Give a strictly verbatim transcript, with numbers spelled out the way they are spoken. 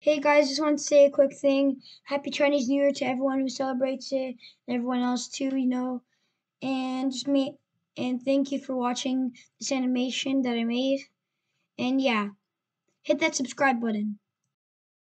Hey guys, just want to say a quick thing. Happy Chinese New Year to everyone who celebrates it and everyone else too, you know. And just me and thank you for watching this animation that I made. And yeah, hit that subscribe button.